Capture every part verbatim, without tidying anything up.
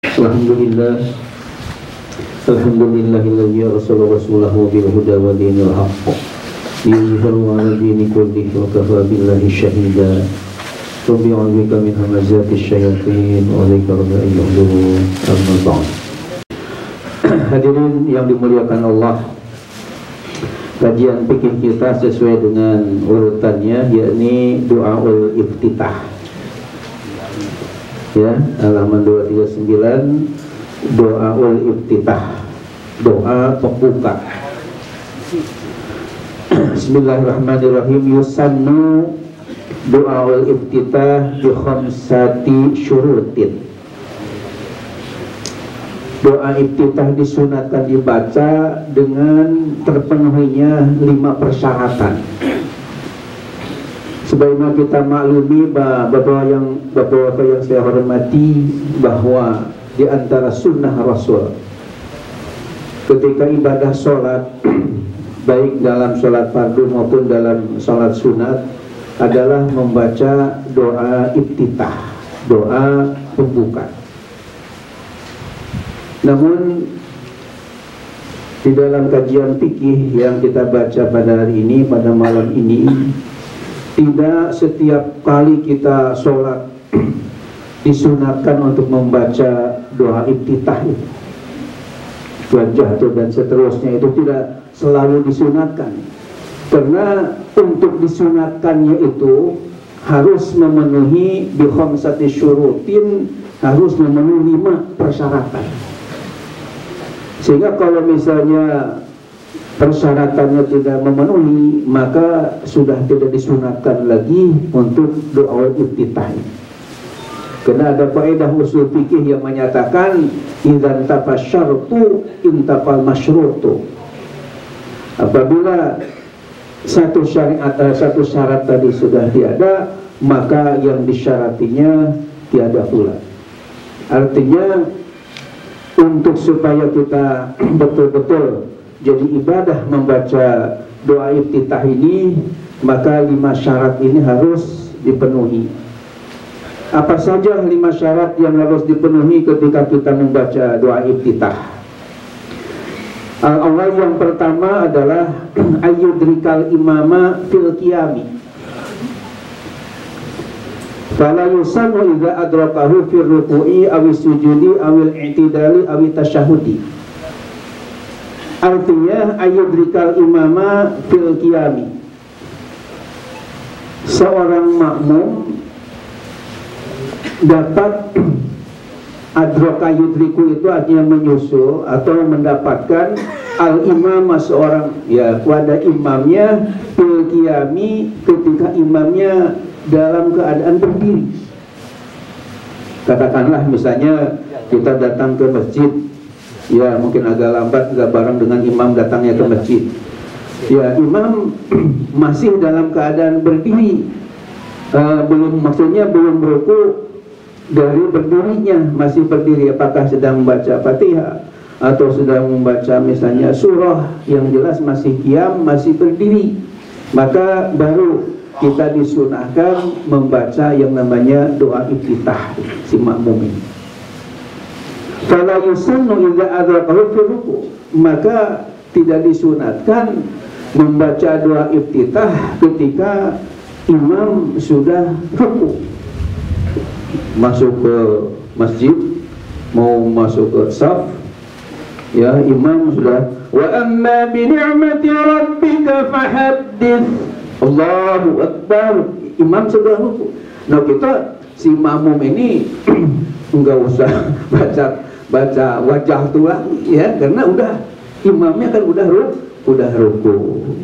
Alhamdulillah, Alhamdulillahilladzi arsala rasulahu bil huda wa dinil haqq liyudhhirahu 'ala dini kullihi wa kafaa billahi shahida. Rabbi a'udzubika min hamazati syayatin wa bika rabbi an yahdurun. Amma ba'd. Hadirin yang dimuliakan Allah, kajian fikih kita sesuai dengan urutannya, yakni doaul iftitah. Ya, halaman dua tiga sembilan, doaul iftitah, doa pembuka. Bismillahirrahmanirrahim. Yusannu doaul iftitah bi khamsati syurutin. Doa iftitah disunatkan dibaca dengan terpenuhinya lima persyaratan. Sebagaimana kita maklumi bahwa yang beberapa yang saya hormati, bahwa di antara sunnah Rasul ketika ibadah sholat, baik dalam sholat fardu maupun dalam sholat sunat, adalah membaca doa iftitah, doa pembuka. Namun di dalam kajian fikih yang kita baca pada hari ini, pada malam ini, tidak setiap kali kita sholat disunatkan untuk membaca doa iftitah itu, wajah dan seterusnya, itu tidak selalu disunatkan. Karena untuk disunatkannya itu harus memenuhi bi khamsati syurutin, harus memenuhi lima persyaratan. Sehingga kalau misalnya persyaratannya tidak memenuhi, maka sudah tidak disunatkan lagi untuk doa iftitah. Karena ada faedah usul fikih yang menyatakan idzan tafasyartu intafal masyrutu. Apabila satu syariat atau satu syarat tadi sudah tiada, maka yang disyaratinya tiada pula. Artinya untuk supaya kita betul-betul jadi ibadah membaca doa iftitah ini, maka lima syarat ini harus dipenuhi. Apa saja lima syarat yang harus dipenuhi ketika kita membaca doa iftitah? Al-awwal, yang pertama adalah ayyudrikal imama fil qiyami. Fala yusannu idza adrakahu fir ruku'i awis sujudi awil i'tidali awit tasyahudi. Artinya ayyudrikal imama fil qiyami, seorang makmum dapat adroka yudriku, itu artinya menyusul atau mendapatkan al-imamah, seorang ya pada imamnya fil qiyami, ketika imamnya dalam keadaan berdiri. Katakanlah misalnya kita datang ke masjid, ya mungkin agak lambat, agak bareng dengan imam datangnya ke masjid. Ya, imam masih dalam keadaan berdiri, uh, belum, maksudnya belum ruku dari berdirinya, masih berdiri. Apakah sedang membaca Fatihah atau sedang membaca misalnya surah, yang jelas masih qiyam, masih berdiri, maka baru kita disunahkan membaca yang namanya doa iftitah si makmum ini. Fala yusannu idza adrakahu fi ruku', maka tidak disunatkan membaca doa iftitah ketika imam sudah ruku, masuk ke masjid, mau masuk ke shaf, ya imam sudah wa amma bi ni'mati rabbika fahaddits, Allahu Akbar, imam sudah ruku. Nah kita si makmum ini enggak usah baca baca wajah tuh lagi, ya, karena udah imamnya kan udah ruku, udah ruku.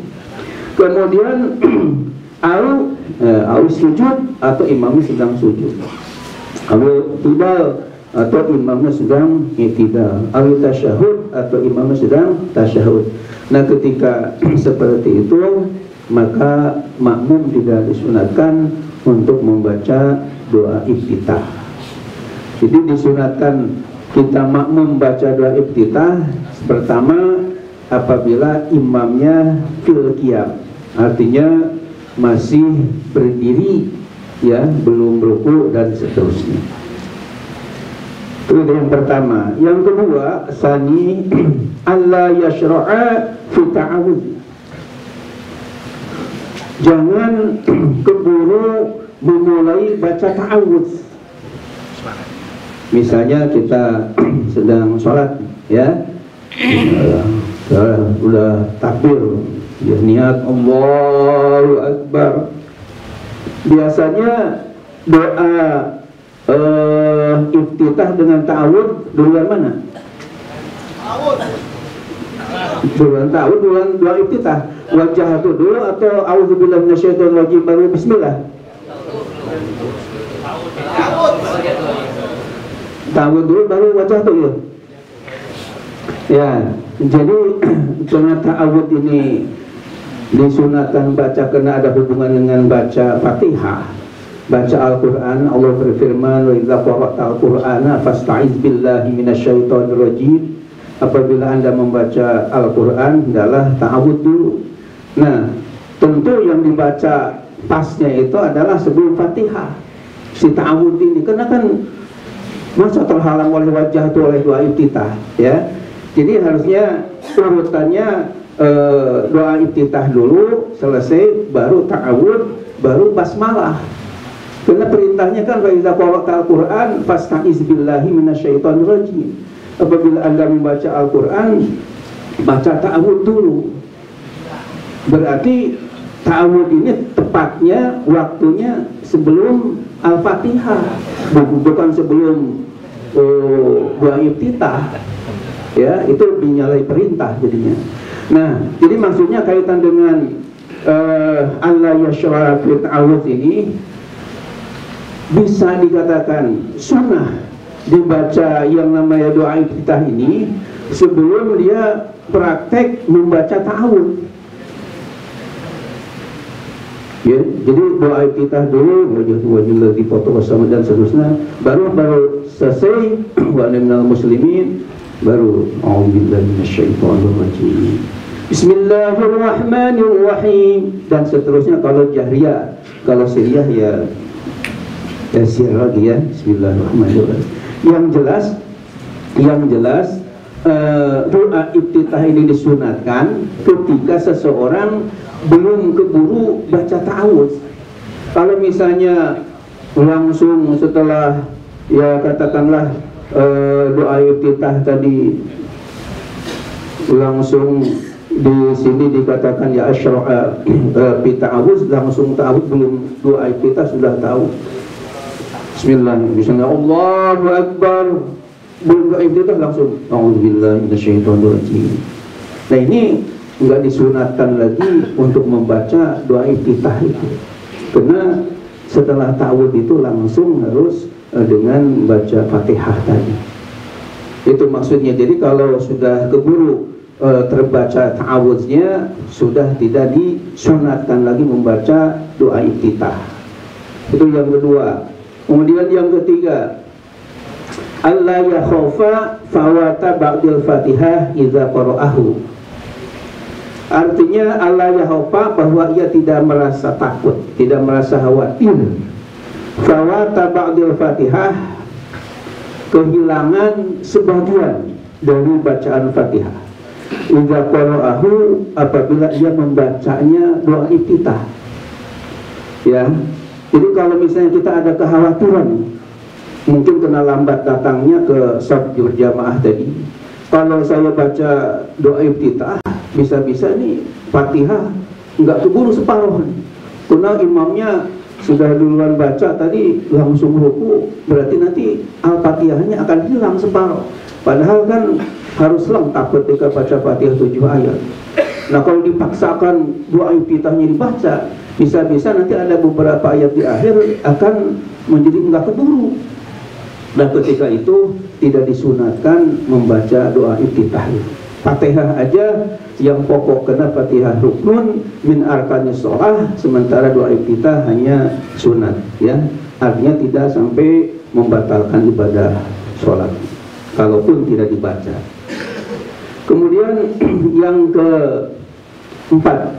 Kemudian au eh, au sujud, atau imamnya sedang sujud, au tidal, atau imamnya sedang i'tidal, au tasyahud, atau imamnya sedang tasyahud. Nah ketika seperti itu, maka makmum tidak disunatkan untuk membaca doa iftitah. Jadi disunatkan kita makmum baca doa iftitah pertama apabila imamnya fil qiyam, artinya masih berdiri, ya, belum ruku dan seterusnya. Itu yang pertama. Yang kedua, sani alla yashra'a fi ta'awudz. Jangan keburu memulai baca ta'awudz. Misalnya kita sedang sholat, ya, uh, udah takbir, ya, niat Allahu Akbar. Biasanya doa uh, iftitah dengan ta'awudz duluan mana? Duluan ta'awudz, duluan doa iftitah. Wajah itu dulu atau a'udzubillahi minasyaitonir rajim baru bismillah? Ta'awudz dulu baru wajah tuh ya. Ya, jadi karena ta'awudz ini disunatkan baca karena ada hubungan dengan baca Fatihah, baca Al-Quran. Allah berfirman, wa idza qara'tal Qur'ana fasta'iz billahi minasyaitonir rajim. Apabila Anda membaca Al-Quran, hendaklah ta'awudz dulu. Nah, tentu yang dibaca pasnya itu adalah sebelum Fatihah si ta'awudz ini, karena kan masa terhalang oleh wajah itu oleh doa iftitah, ya. Jadi harusnya urutannya eh, doa iftitah dulu selesai, baru ta'awudz, baru basmalah. Karena perintahnya kan wa idza qara'tal Qur'an fasta'iz billahi minasyaitonir rajim. Apabila Anda membaca Al-Quran, baca ta'awudz dulu. Berarti ta'awudz ini tepatnya waktunya sebelum Al-Fatihah, bukan sebelum uh, doa iftitah. Ya, itu dinyalai perintah jadinya. Nah, jadi maksudnya kaitan dengan uh, Allah yashra fi ta'awudz ini bisa dikatakan sunnah dibaca yang namanya doa iftitah ini sebelum dia praktek membaca ta'awudz. Ya, jadi doa iftitah dulu, wajah di foto bersama dan seterusnya, baru baru selesai wa minal muslimin, baru a'udzubillahi minasyaitonir rajim, bismillahirrahmanirrahim, dan seterusnya. Kalau jahriyah, kalau siriyah ya ya sir lagi ya, bismillahirrahmanirrahim. Yang jelas, yang jelas uh, doa iftitah ini disunatkan ketika seseorang belum keburu baca ta'awudz. Kalau misalnya langsung setelah ya katakanlah uh, doa iftitah tadi langsung di sini dikatakan ya asyra'a uh, fi ta'awudz, langsung ta'awudz belum doa iftitah sudah tahu bismillahirrahmanirrahim, Allahu Akbar, belum doa iftitah langsung a'udzubillahi minasyaitonir rajim. Nah, ini enggak disunatkan lagi untuk membaca doa iftitah itu, karena setelah ta'awudz itu langsung harus uh, dengan baca Fatihah tadi. Itu maksudnya. Jadi kalau sudah keburu uh, terbaca ta'awudznya, sudah tidak disunatkan lagi membaca doa iftitah. Itu yang kedua. Kemudian yang ketiga, alla yakhafa fawata ba'dil Fatihah idza qara'ahu. Artinya alla yakhafa, bahwa ia tidak merasa takut, tidak merasa khawatir fawata ba'dil Fatihah, kehilangan sebagian dari bacaan Fatihah, idza qara'ahu, apabila ia membacanya doa iftitah. Ya. Jadi kalau misalnya kita ada kekhawatiran, mungkin kena lambat datangnya ke shaf berjamaah tadi, kalau saya baca doa iftitah, bisa-bisa nih Fatihah nggak keburu separuh, karena imamnya sudah duluan baca tadi langsung ruku, berarti nanti Al-Fatihahnya akan hilang separuh. Padahal kan harus lengkap ketika baca Fatihah tujuh ayat. Nah, kalau dipaksakan doa iftitahnya dibaca, bisa-bisa nanti ada beberapa ayat di akhir akan menjadi enggak keburu. Dan ketika itu tidak disunatkan membaca doa iftitah. Fatihah aja yang pokok, kena Fatihah ruknun min arkanis shalah, sementara doa iftitah hanya sunat, ya. Artinya tidak sampai membatalkan ibadah sholat kalaupun tidak dibaca. Kemudian yang keempat,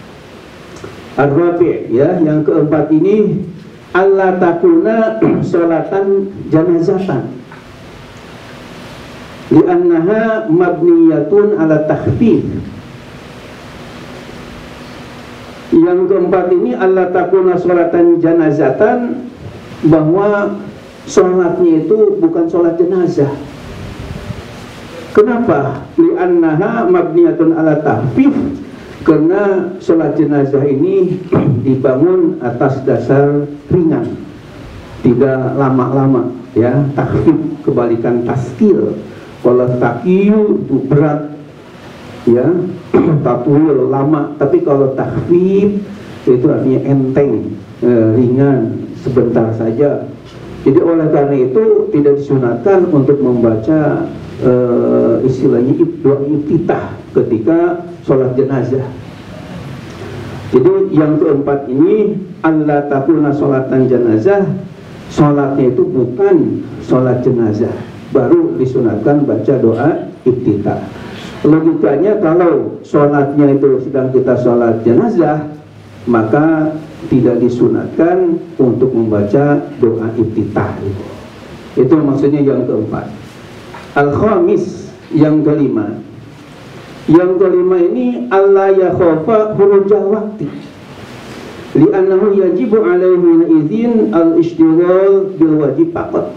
ar-rabi', ya, yang keempat ini Allah takuna sholatan janazatan. li'annaha mabniyatun ala takhfif. Yang keempat ini Allah takuna sholatan janazatan, bahwa sholatnya itu bukan sholat jenazah. Kenapa? Li'annaha mabniyatun ala takhfif, karena sholat jenazah ini dibangun atas dasar ringan, tidak lama-lama, ya. Takhfif kebalikan taskil. Kalau takil itu berat, ya, tatwil lama. Tapi kalau takhfif itu artinya enteng, e, ringan, sebentar saja. Jadi oleh karena itu tidak disunatkan untuk membaca e, istilahnya doa iftitah ketika sholat jenazah. Jadi yang keempat ini, Allah takuna sholatan jenazah, sholatnya itu bukan sholat jenazah, baru disunatkan baca doa iftitah. Logikanya kalau sholatnya itu sedang kita sholat jenazah, maka tidak disunatkan untuk membaca doa iftitah. Itu, itu maksudnya yang keempat. Al-khamis, yang kelima. Yang kelima ini Allah yakhafa hurujal waktu, li'annahu yajibu alaihi izin al-ishtighal bil wajib faqat.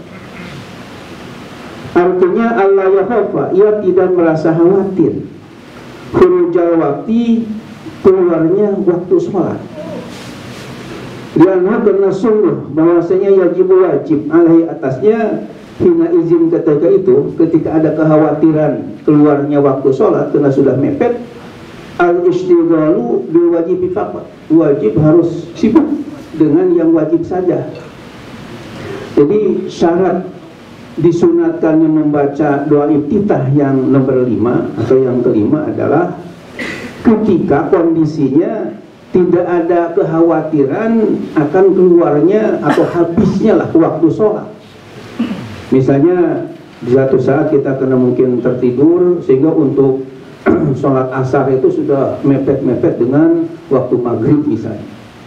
Artinya Allah yakhafa, ia tidak merasa khawatir hurujal waktu, keluarnya waktu sholat. Lianna, karena sungguh bahwasanya yajib wajib alaihi atasnya, hina izin ketika itu, ketika ada kekhawatiran keluarnya waktu sholat karena sudah mepet, al-ishtighalu bil wajib faqat, wajib harus sibuk dengan yang wajib saja. Jadi syarat disunatkannya membaca doa iftitah yang nomor lima atau yang kelima adalah ketika kondisinya tidak ada kekhawatiran akan keluarnya atau habisnya lah waktu sholat. Misalnya di satu saat kita kena mungkin tertidur sehingga untuk sholat asar itu sudah mepet-mepet dengan waktu maghrib misalnya.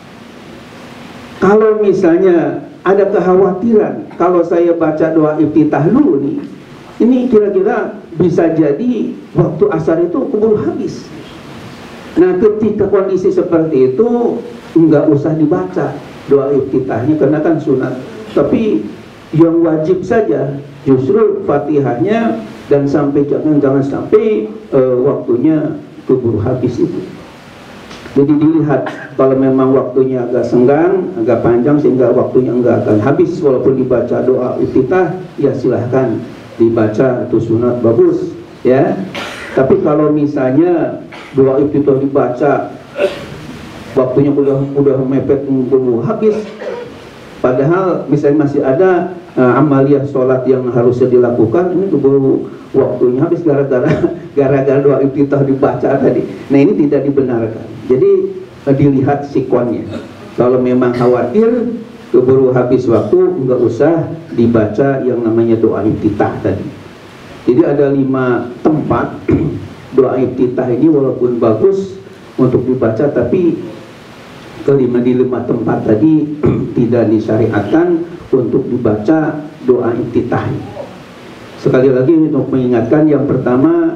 Kalau misalnya ada kekhawatiran, kalau saya baca doa iftitah dulu nih, ini kira-kira bisa jadi waktu asar itu keburu habis. Nah, ketika kondisi seperti itu nggak usah dibaca doa iftitahnya karena kan sunat. Tapi yang wajib saja justru Fatihahnya, dan sampai jangan jangan sampai uh, waktunya keburu habis itu. Jadi dilihat kalau memang waktunya agak senggang, agak panjang sehingga waktunya enggak akan habis walaupun dibaca doa iftitah, ya silahkan dibaca, itu sunat bagus, ya. Tapi kalau misalnya doa iftitah dibaca waktunya udah udah mepet keburu habis, padahal misalnya masih ada uh, amaliyah sholat yang harusnya dilakukan, ini keburu waktunya habis gara-gara gara-gara doa iftitah dibaca tadi. Nah, ini tidak dibenarkan. Jadi uh, dilihat sikonnya. Kalau memang khawatir keburu habis waktu, nggak usah dibaca yang namanya doa iftitah tadi. Jadi ada lima tempat doa iftitah ini walaupun bagus untuk dibaca, tapi kelima di lima tempat tadi tidak disyariatkan untuk dibaca doa iftitah. Sekali lagi untuk mengingatkan, yang pertama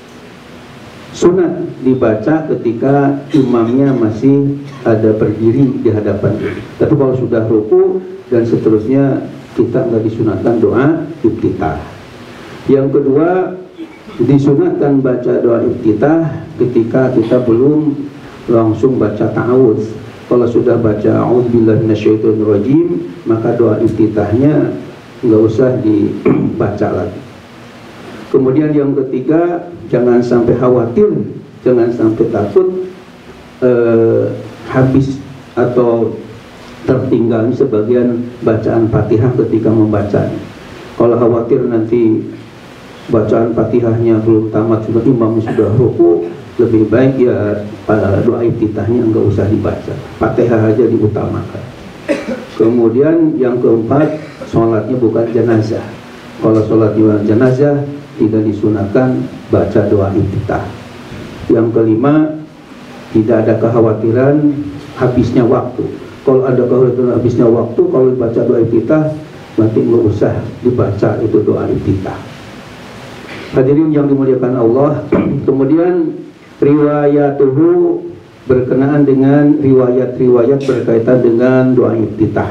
sunat dibaca ketika imamnya masih ada berdiri di hadapan. Tapi kalau sudah ruku dan seterusnya, kita nggak disunatkan doa iftitah. Yang kedua, disunatkan baca doa iftitah ketika kita belum langsung baca ta'awudz. Kalau sudah baca a'udzubillahi minasyaitonirrajim, maka doa iftitahnya nggak usah dibaca lagi. Kemudian yang ketiga, jangan sampai khawatir, jangan sampai takut eh, habis atau tertinggal sebagian bacaan Fatihah ketika membaca. Kalau khawatir nanti bacaan Fatihahnya belum tamat, sudah imam sudah ruku, lebih baik ya doa iftitahnya nggak usah dibaca, Fatihah aja diutamakan. Kemudian yang keempat, sholatnya bukan jenazah. Kalau sholatnya jenazah, tidak disunahkan baca doa iftitah. Yang kelima, tidak ada kekhawatiran habisnya waktu. Kalau ada kekhawatiran habisnya waktu, kalau dibaca doa iftitah, berarti nggak usah dibaca itu doa iftitah. Hadirin yang dimuliakan Allah, kemudian riwayatuhu berkenaan dengan riwayat-riwayat berkaitan dengan doa iftitah.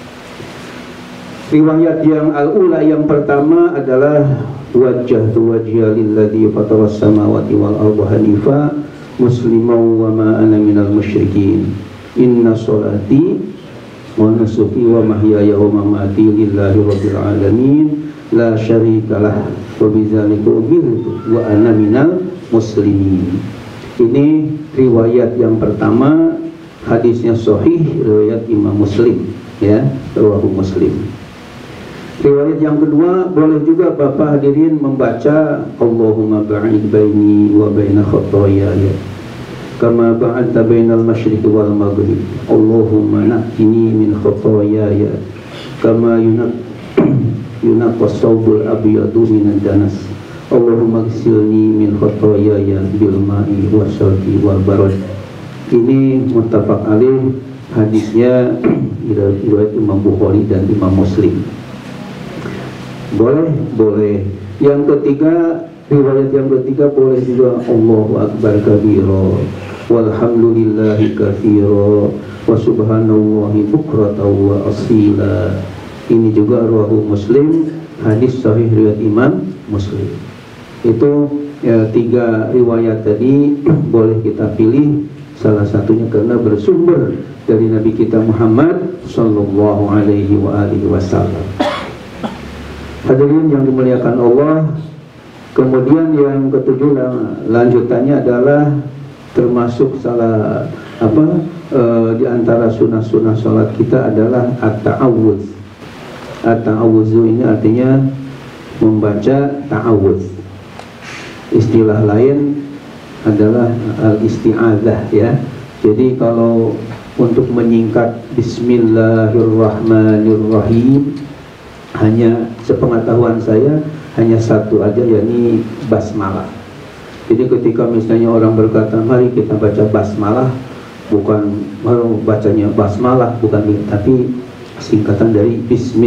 Riwayat yang al-ula yang pertama adalah wajjahtu wajhiya lilladzi fataras samawati wal arda hanifa musliman wa ma ana minal musyrikin. Inna sholati wa nusuki wa mahyaya wa mamati lillahi rabbil alamin la syarikalah wa bidzalika umirtu wa ana minal muslimin. Ini riwayat yang pertama, hadisnya sahih, riwayat Imam Muslim, ya, rawahu Muslim. Riwayat yang kedua, boleh juga Bapak hadirin membaca Allahumma ba'id baini wa baina khotoyaya kama ba'adta bainal masyriqi wal maghrib. Allahumma naqqini min khotoyaya kama yunak yunaqas thawbul abyadu minan danas. Allahumma ghsilni min khotoyaya bil ma'i wasalji wal barad. Ini muttafaq alaih, hadisnya riwayat Imam Bukhari dan Imam Muslim. Boleh, boleh. Yang ketiga, riwayat yang ketiga boleh juga Allahu akbar kabira walhamdulillahi katsira wa subhanallahi bukratan wa asila. Ini juga rawahu Muslim, hadis sahih riwayat Imam Muslim. Itu ya, tiga riwayat tadi boleh kita pilih salah satunya karena bersumber dari Nabi kita Muhammad sallallahu alaihi wa alihi wasallam. Hadirin yang dimuliakan Allah, kemudian yang ketujuh lanjutannya adalah termasuk salah apa e, di antara sunnah-sunnah salat kita adalah at-ta'awudz. At-ta'awudzu ini artinya membaca ta'awudz. Istilah lain adalah al-isti'adzah, ya. Jadi kalau untuk menyingkat Bismillahirrahmanirrahim, hanya sepengetahuan saya hanya satu aja, yakni basmalah. Jadi ketika misalnya orang berkata mari kita baca basmalah, bukan baru bacanya basmalah, bukan, tapi singkatan dari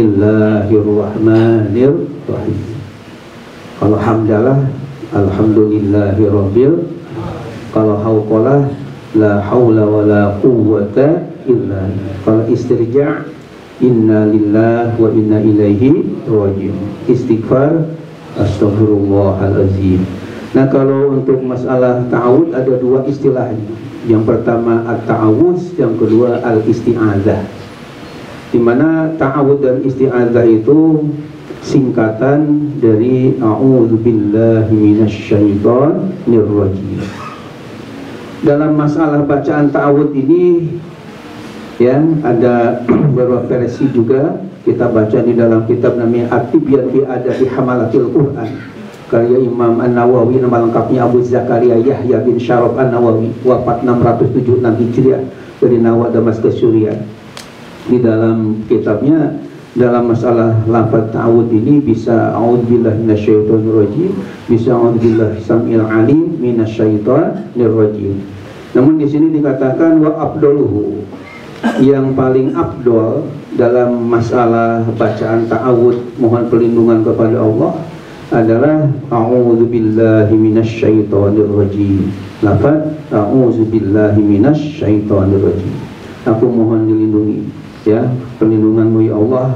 Bismillahirrahmanirrahim. Kalau hamdalah alhamdulillahirabbil, kalau hauqalah la haula wala quwwata illa billah, kalau istirja' inna lillahi wa inna ilaihi raji'un, istighfar astaghfirullahalazim. Nah, kalau untuk masalah ta'awudz ada dua istilahnya. Yang pertama at-ta'awudz, yang kedua al-isti'adzah. Di mana ta'awudz dan isti'adzah itu singkatan dari a'udzubillahi minasyaitonir rajim. Dalam masalah bacaan ta'awudz ini, ya, ada beberapa versi juga kita baca di dalam kitab namanya At-Tibyan fi Adabi Hamalatil Quran, karya Imam An-Nawawi, nama lengkapnya Abu Zakaria Yahya bin Syaraf An-Nawawi, wafat enam ratus tujuh puluh enam Hijriah, dari Nawa Damaskus Suriah. Di dalam kitabnya, dalam masalah lafaz ta'awudz ini bisa a'udzubillahi minasyaitonir rajim, bisa a'udzubillahi samil alim minasyaitonir rajim. Namun di sini dikatakan wa afdaluhu, yang paling afdol dalam masalah bacaan ta'awudz mohon perlindungan kepada Allah adalah a'udzubillahi minasyaitonir rajim. Lafaz a'udzubillahi minasyaitonir rajim, aku mohon dilindungi, ya, perlindunganmu ya Allah,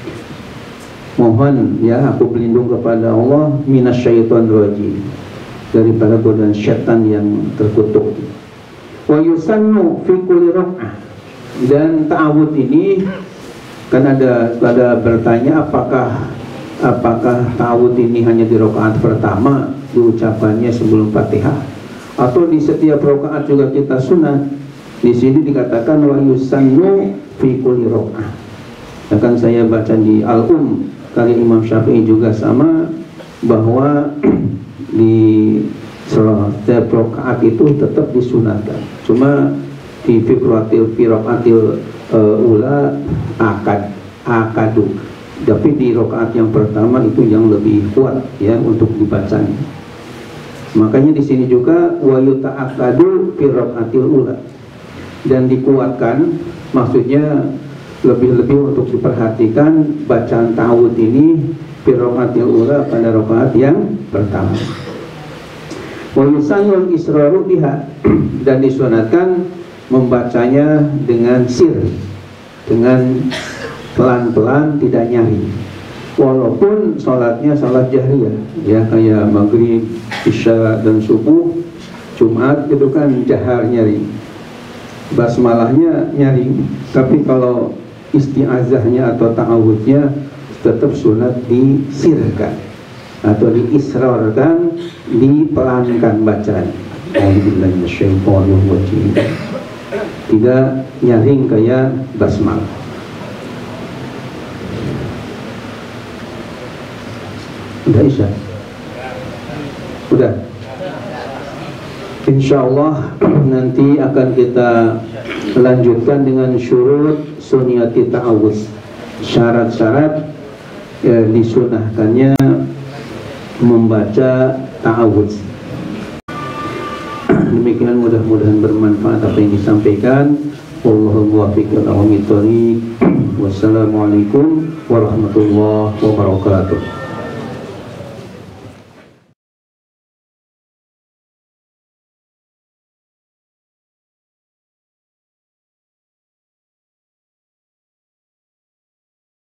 mohon ya aku berlindung kepada Allah minasyaitonir rajim, daripada godaan syaitan yang terkutuk. Wa yusannu fi kulli rak'ah. Dan ta'awudz ini kan ada pada bertanya apakah apakah ta'awudz ini hanya di rakaat pertama diucapannya sebelum Fatihah atau di setiap rakaat juga kita sunat. Di sini dikatakan wa yusannu fi kulli rak'ah. Akan saya baca di Al-Um karya Imam Syafi'i juga sama, bahwa di setiap rakaat itu tetap disunatkan. Cuma di fikratil firaqatil uh, ula akad akadu, tapi di rakaat yang pertama itu yang lebih kuat, ya, untuk dibacanya. Makanya di sini juga wa yuta'akadu firaqatil ula, dan dikuatkan, maksudnya lebih-lebih untuk diperhatikan bacaan ta'awudz ini fi rakaatil ula, pada rakaat yang pertama. Wa yusannu israru biha, dan disunatkan membacanya dengan sir, dengan pelan-pelan, tidak nyari. Walaupun sholatnya sholat jahriyah, ya kayak maghrib, isya dan subuh, Jumat itu kan jahar nyari, basmalahnya nyari. Tapi kalau isti'azahnya atau ta'awudnya tetap sunat disirkan atau diisrarkan, dipelankan bacaan. Tidak nyaring kayak basmalah. Udah isya? Udah? Insyaallah nanti akan kita lanjutkan dengan syurut sunniyati ta'awuz, syarat-syarat ya, disunahkannya membaca ta'awuz. Demikian, mudah-mudahan bermanfaat apa yang disampaikan. Wallahu muwaffiq ila aqwamit thoriq. Wassalamualaikum warahmatullahi wabarakatuh.